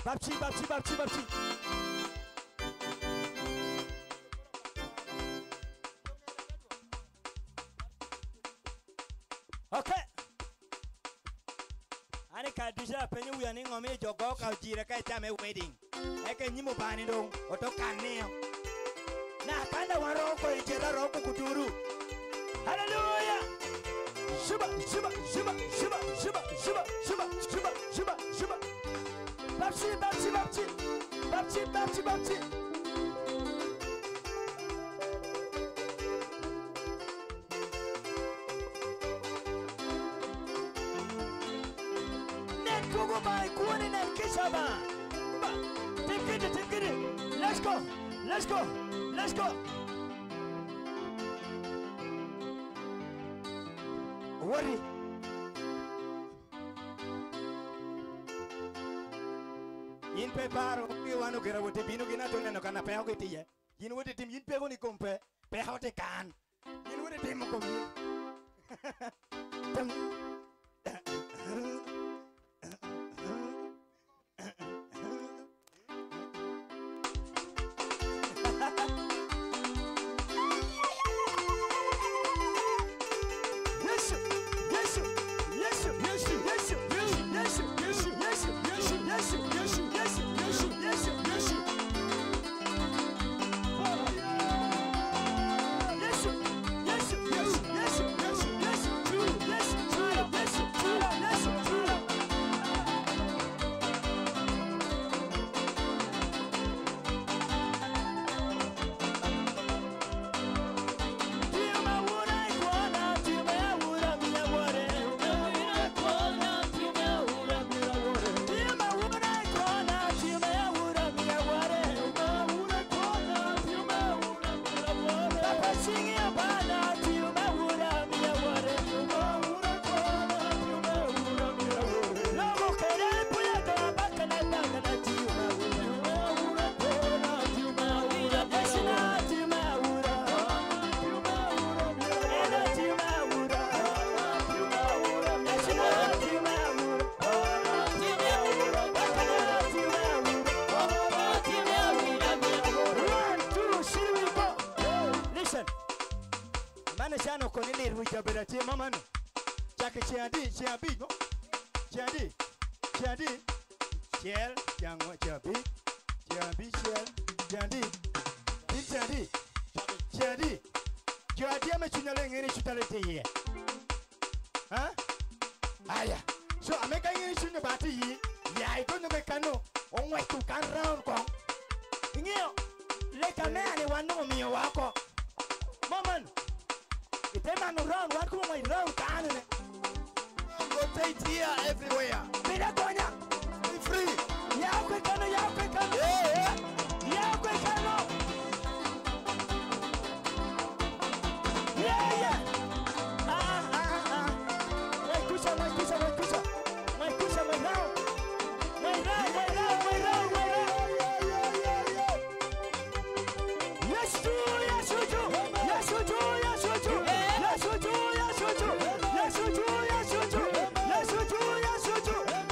Babchi. Okay. Ani ka deja penye uya ni ngome jogo ka jira ka chame wedding. Eke nyimo bani dong oto kaneo. Na kanda waro ko ijera roko kuturu. Hallelujah. Shiba. Babchi. Net gogo bai kuone net kishaba. Take it. Let's go. Worry. In peparo, you want to get away with the Bino Gina to Kana Pay. You know what the team you pay when you compare, pay how they can. You know what the team of Shano konene ruja berati mama no. Chake chiadi. Shell jango chiabi. Chiadi amechunyale ngeni chutalete ye. Huh? Aya. So ameka ngeni chunya bati yi. Ya ito no mekano. Onwe tu kan round ko. Ngio. Leka mane wano mi wako. Mama no. It's a man around, what come my round can rotate here everywhere. Be free. Yeah, quick. Yeah. My round. Yes, you do. Yes, you do.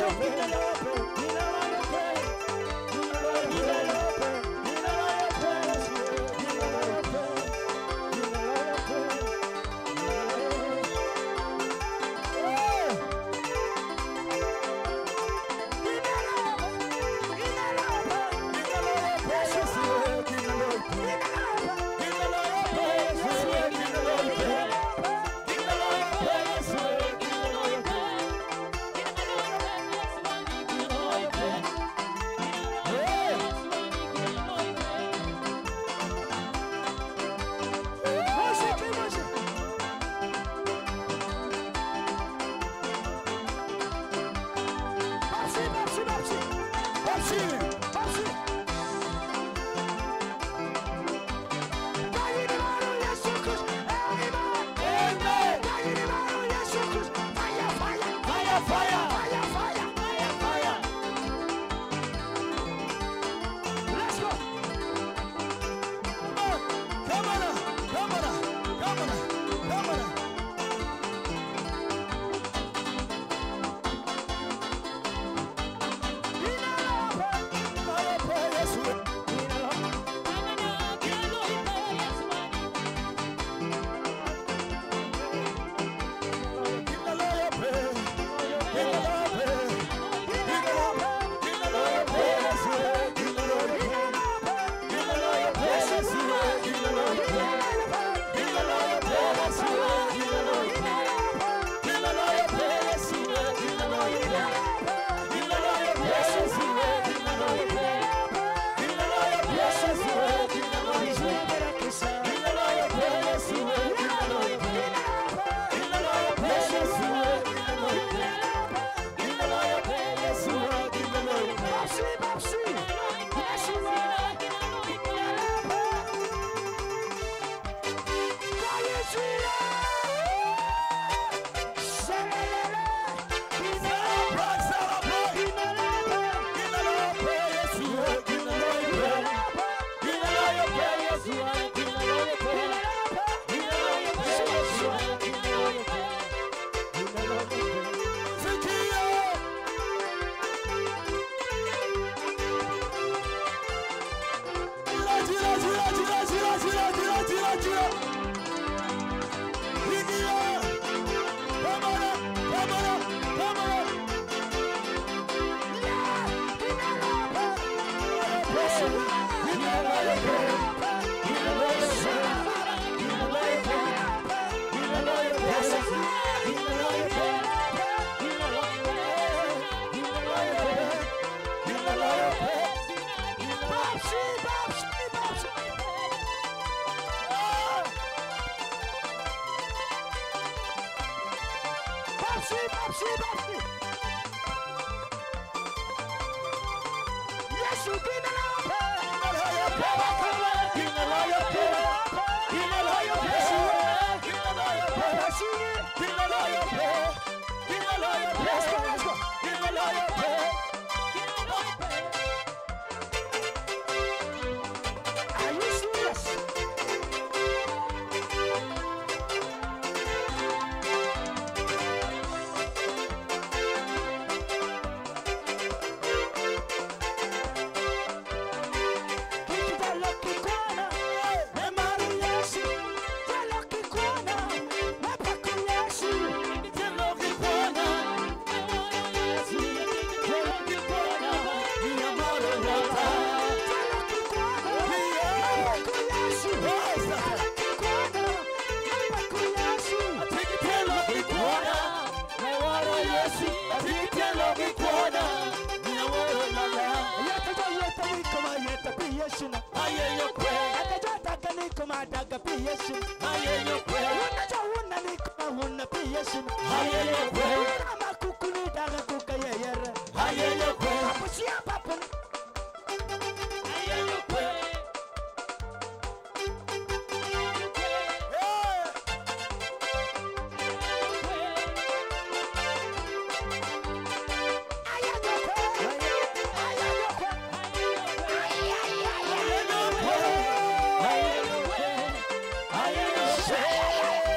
Yeah.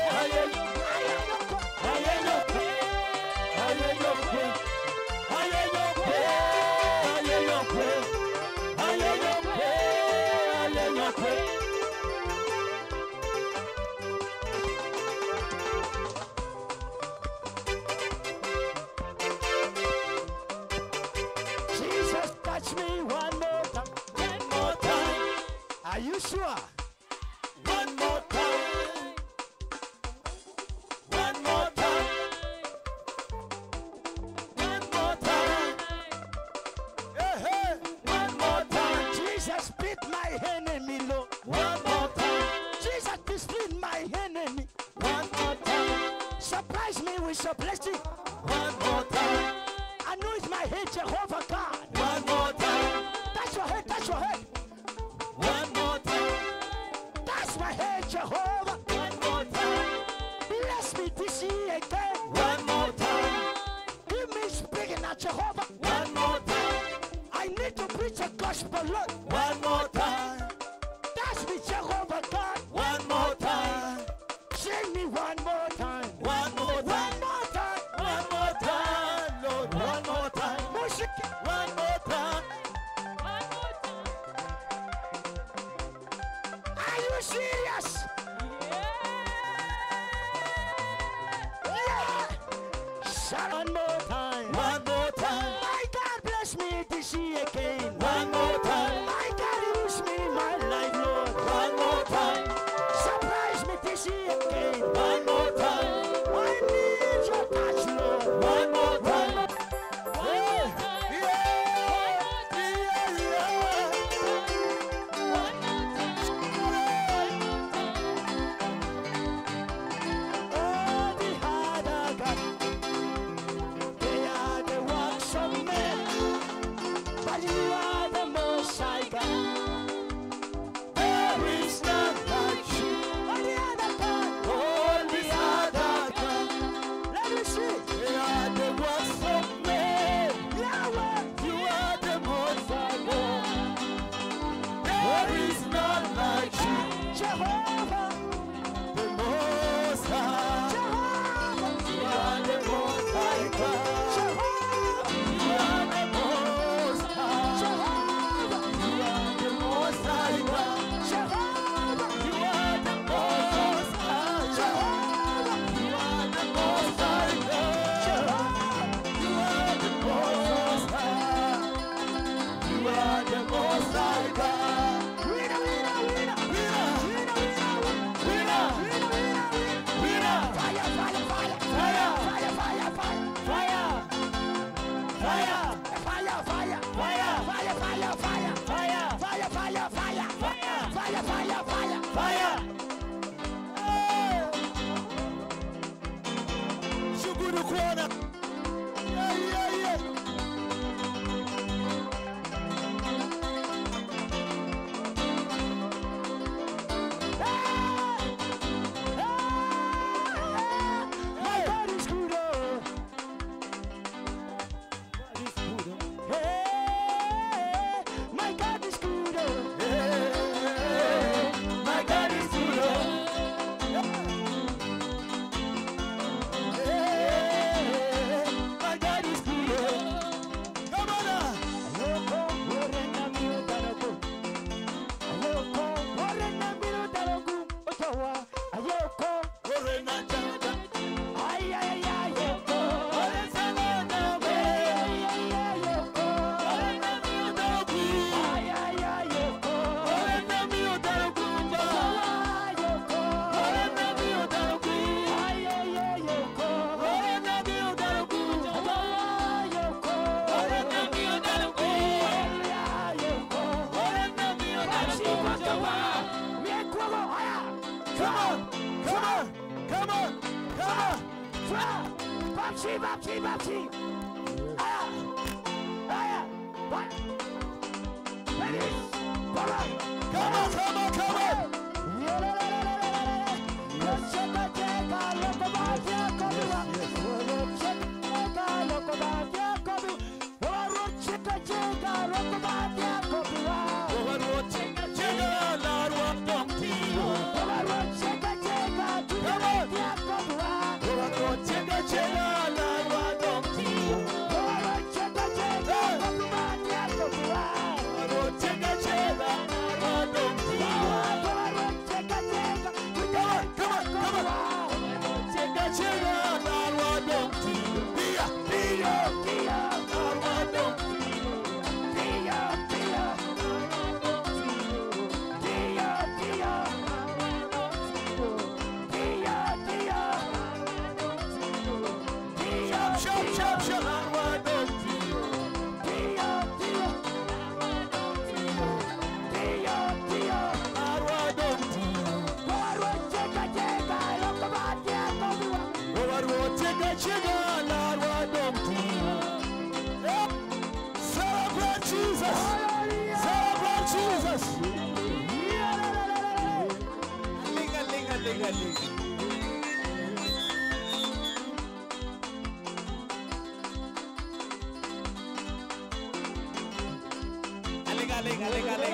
release a blessing. One more time. Anoint my head, Jehovah God. One more time. Touch your head, touch your head. One more time. Touch my head, Jehovah. One more time. Bless me this year again. One more time. Give me speaking at Jehovah. One more time. I need to preach a gospel, Lord. One more time. Touch me, Jehovah God. One more time. Sing me one more time. One more time. One more time. One more time, Lord. One more time. Music. One more time. Are you serious? Yeah. Shout one more time. One more time. My God bless me this year again. One more time. My God use me in my life, Lord. One more time. Surprise me this year again. One more time. I need your touch, Lord. One more time. All the other gods, they are the works of men, but you are the Most High God. There is none like you. All the other gods, All the other gods, let me see. they are the works of men. Yahweh, You are the Most High God. There is none like you. Jehovah, The Most High. Jehovah, You are the Most High God. Jehovah, You are the Most High. Jehovah, You are the Most High God. Jehovah, You are the Most High. Jehovah, You are the Most High God. You are the Most High. You are the Most High God. winner, winner, winner, Winner, winner, winner, winner, winner, winner. fire, fire, fire, fire, fire, fire, Fire, fire, fire, fire, fire, fire, fire, fire, fire, fire, fire, fire, fire, fire, fire, fire. fire. Shukuru kuona. Yeah, yeah, yeah. My God is good, oh. Hey, my God is good, oh. My God is good. My God is good. Come on now. Ayoko, orena mi utaraku. Ayoko, orena mi utaraku. Otawa, ayoko, Orena jada. ay, ay, ay, ayoko. Oresana nawe. Ayoko, Orena mi odagu. ay, ay, ayoko. Orena mi odagu. Ayoko, Orena mi odagu. ay, ay, ayoko. Orena mi odagu. Ayoko, Orena mi odagu. ayoko. Orena mi odagu. Miekwogo, aya. Come on, come on, come on, come on. Babsi, babsi, babsi. Aya, aya, what? Ready? Come on. Come on, come on, come on. Chenga, chenga, larwa, donkey. Chenga, chenga, larwa, donkey. Chenga, chenga, larwa, donkey. Celebrate Jesus. Celebrate Jesus. Alinga.